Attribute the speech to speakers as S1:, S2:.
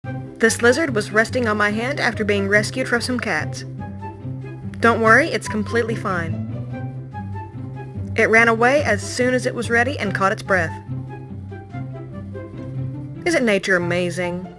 S1: This lizard was resting on my hand after being rescued from some cats. Don't worry, it's completely fine. It ran away as soon as it was ready and caught its breath. Isn't nature amazing?